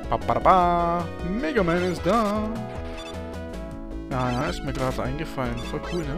Ba, ba, ba. Mega Man ist da. Ja, ist mir gerade eingefallen. Voll cool, ne?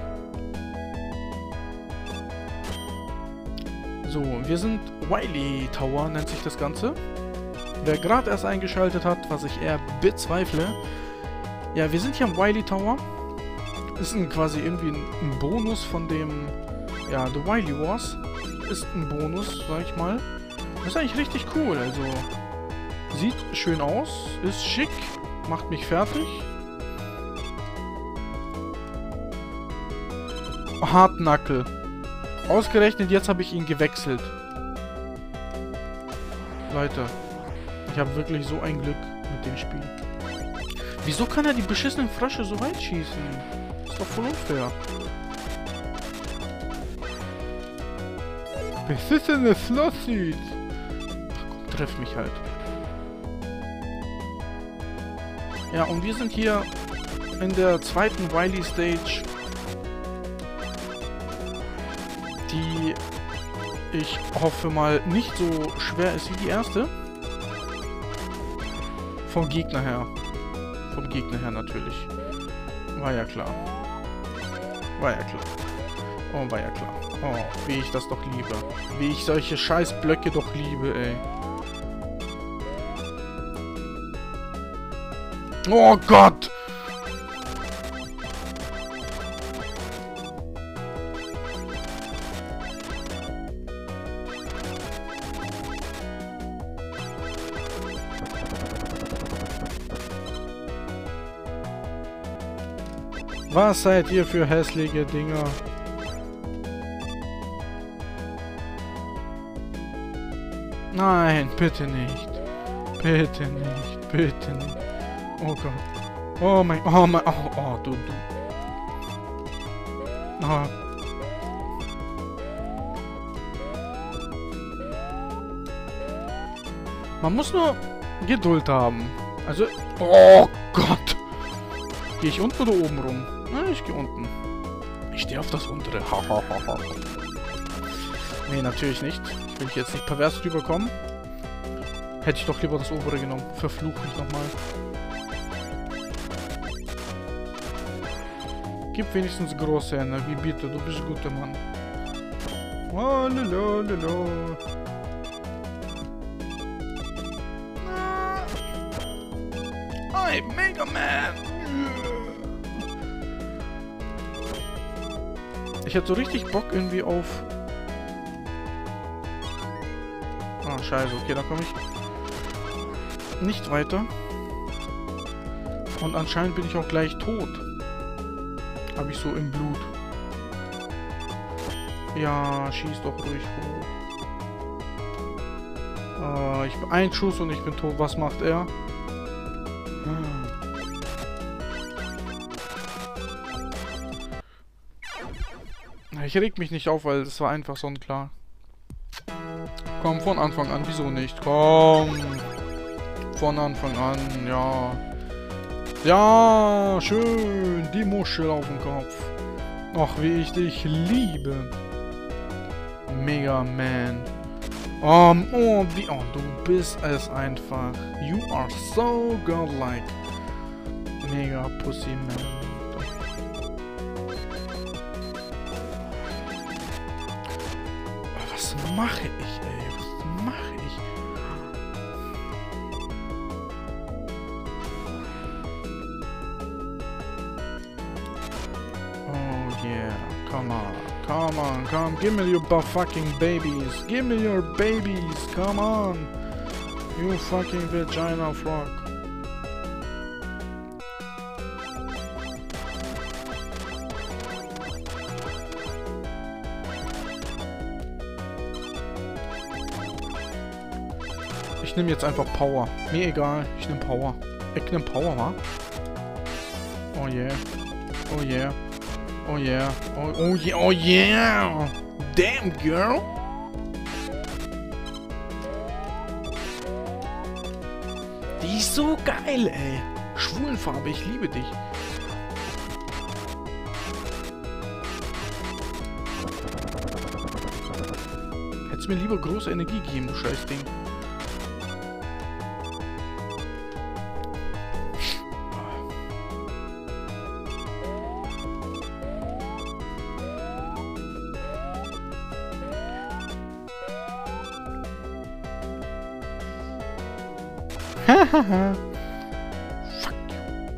So, wir sind Wily Tower, nennt sich das Ganze. Wer gerade erst eingeschaltet hat, was ich eher bezweifle. Ja, wir sind hier am Wily Tower. Ist quasi irgendwie ein Bonus von dem... Ja, The Wily Wars. Ist ein Bonus, sag ich mal. Ist eigentlich richtig cool, also... Sieht schön aus, ist schick, macht mich fertig. Hartnackel. Ausgerechnet jetzt habe ich ihn gewechselt. Leute, ich habe wirklich so ein Glück mit dem Spiel. Wieso kann er die beschissenen Frösche so weit schießen? Ist doch voll unfair. Beschissene Slossit. Ach komm, treff mich halt. Ja, und wir sind hier in der zweiten Wily Stage, die ich hoffe mal nicht so schwer ist wie die erste. Vom Gegner her. Vom Gegner her natürlich. War ja klar. War ja klar. Oh, war ja klar. Oh, wie ich das doch liebe. Wie ich solche scheiß Blöcke doch liebe, ey. Oh Gott! Was seid ihr für hässliche Dinger? Nein, bitte nicht. Bitte nicht, bitte nicht. Oh Gott. Oh mein, du. Oh. Man muss nur Geduld haben. Also, oh Gott. Gehe ich unten oder oben rum? Na, ich gehe unten. Ich stehe auf das untere. Nee, natürlich nicht. Ich will jetzt nicht pervers rüberkommen. Hätte ich doch lieber das obere genommen. Verfluch mich nochmal. Gib wenigstens große Energie, bitte. Du bist ein guter Mann. Oh, lalalala. Hey, Mega Man! Ich hätte so richtig Bock irgendwie auf... Ah, scheiße. Okay, dann komme ich nicht weiter. Und anscheinend bin ich auch gleich tot. Habe ich so im Blut. Ja, schieß doch ruhig hoch. Ich bin ein Schuss und ich bin tot. Was macht er? Ich reg mich nicht auf, weil es war einfach sonnenklar. Komm, von Anfang an. Wieso nicht? Komm. Von Anfang an, ja. Ja, schön. Die Muschel auf dem Kopf. Ach, wie ich dich liebe. Mega Man. Oh, du bist es einfach. You are so godlike. Mega Pussy Man. Was mache ich, ey? Was mache ich? Oh yeah, come on, come on, come, give me your fucking babies, give me your babies, come on, you fucking vagina frog. Ich nehme jetzt einfach Power. Mir egal, ich nehme Power. Ich nehme Power, wa? Oh yeah. Oh yeah. Oh yeah. Oh yeah. Oh yeah. Damn, girl. Die ist so geil, ey. Schwulenfarbe, ich liebe dich. Hättest mir lieber große Energie gegeben, du Scheißding. Fuck you.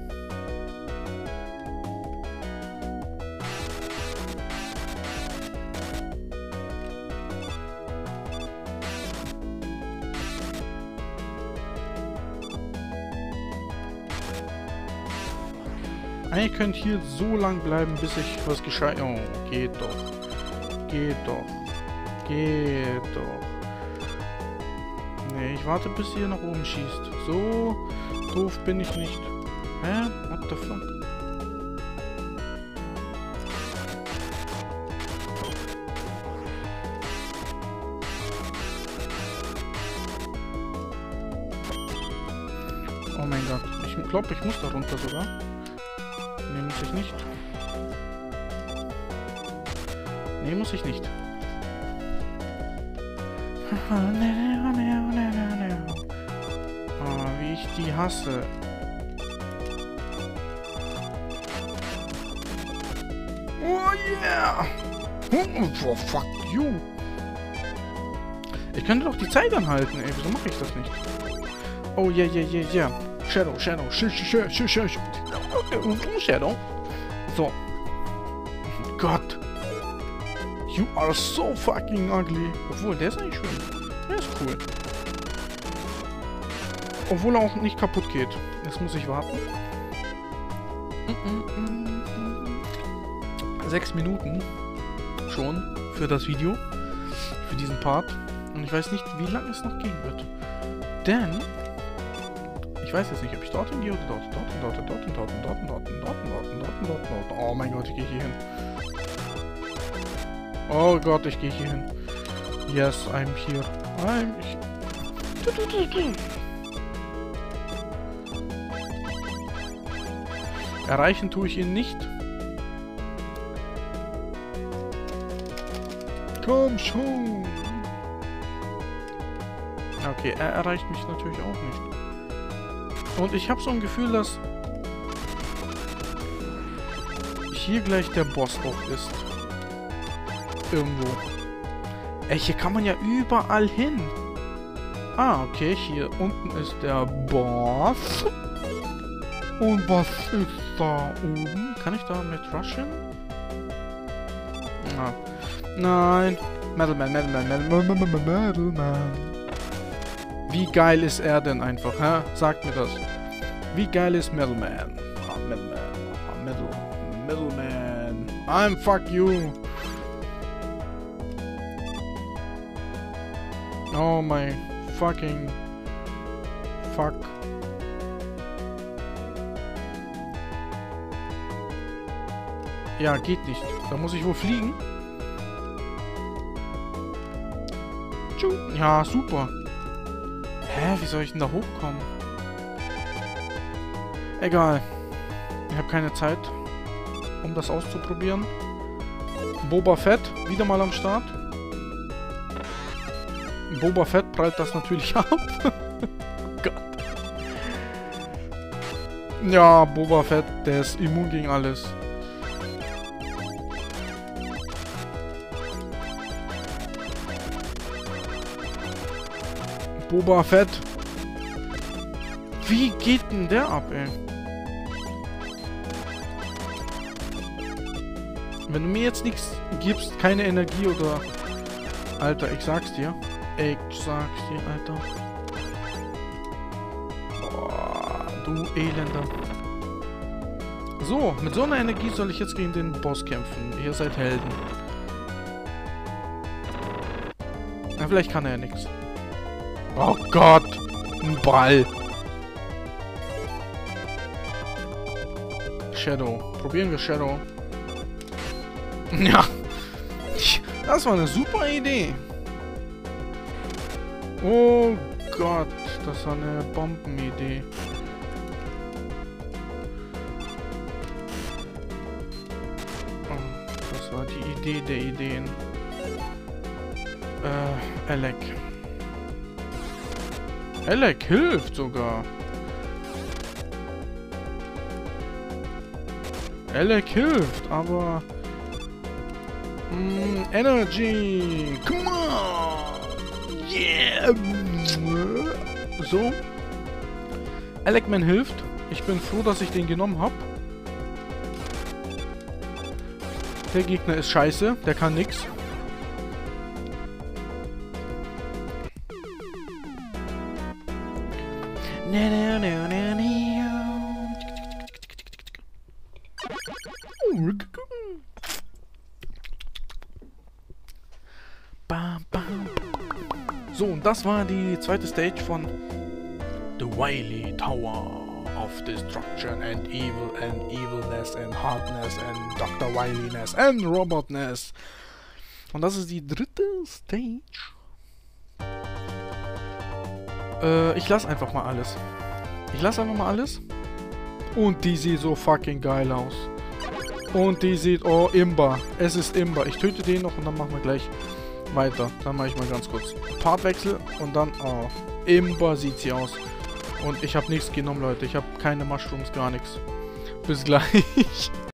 Eigentlich könnt hier so lang bleiben, bis ich was gescheit... Oh, geht doch. Geht doch. Geht doch. Nee, ich warte, bis ihr nach oben schießt. So doof bin ich nicht. Hä? What the fuck? Oh mein Gott. Ich glaube, ich muss da runter sogar. Nee, muss ich nicht. Nee, muss ich nicht. Oh, wie ich die hasse. Oh yeah! Oh, fuck you! Ich könnte doch die Zeit anhalten, ey. Wieso mache ich das nicht? Oh yeah, yeah, yeah, yeah. Shadow. Shadow. So. Gott. You are so fucking ugly. Obwohl, der ist eigentlich schön. Der ist cool. Obwohl er auch nicht kaputt geht. Jetzt muss ich warten. 6 Minuten schon für das Video. Für diesen Part. Und ich weiß nicht, wie lange es noch gehen wird. Denn ich weiß jetzt nicht, ob ich dorthin gehe oder dort. Oh mein Gott, ich gehe hier hin. Oh Gott, ich gehe hier hin. Yes, I'm here. Erreichen tue ich ihn nicht. Komm schon. Okay, er erreicht mich natürlich auch nicht. Und ich habe so ein Gefühl, dass hier gleich der Boss auch ist. Irgendwo. Ey, hier kann man ja überall hin. Ah, okay, hier unten ist der Boss. Und was ist da oben? Kann ich da mit rushen? Ah. Nein. Metalman. Wie geil ist er denn einfach, hä? Sagt mir das. Wie geil ist Metalman? Metalman. I'm fuck you. Oh my fucking fuck. Ja, geht nicht. Da muss ich wohl fliegen. Ja, super. Hä, wie soll ich denn da hochkommen? Egal. Ich habe keine Zeit, um das auszuprobieren. Boba Fett, wieder mal am Start. Boba Fett prallt das natürlich ab. Gott. Ja, Boba Fett, der ist immun gegen alles. Boba Fett. Wie geht denn der ab, ey? Wenn du mir jetzt nichts gibst, keine Energie oder... Alter, ich sag's dir. Ich sag's dir, Alter. Boah, du Elender. So, mit so einer Energie soll ich jetzt gegen den Boss kämpfen. Ihr seid Helden. Na, vielleicht kann er ja nichts. Oh Gott! Ein Ball! Shadow. Probieren wir Shadow. Ja! Das war eine super Idee! Oh Gott, das war eine Bombenidee. Oh, das war die Idee der Ideen. Alec. Alec hilft sogar. Alec hilft, aber... Energy! Come on! Yeah! So. Elecman hilft. Ich bin froh, dass ich den genommen habe. Der Gegner ist scheiße. Der kann nix. So, und das war die zweite Stage von The Wily Tower of Destruction and Evil and Evilness and Hardness and Dr. Wiliness and Robotness. Und das ist die dritte Stage. Ich lasse einfach mal alles. Ich lasse einfach mal alles. Und die sieht so fucking geil aus. Und die sieht... Oh, Imba. Es ist Imba. Ich töte den noch und dann machen wir gleich weiter. Dann mache ich mal ganz kurz Partwechsel und dann... Oh, Imba sieht sie aus. Und ich habe nichts genommen, Leute. Ich habe keine Mushrooms, gar nichts. Bis gleich.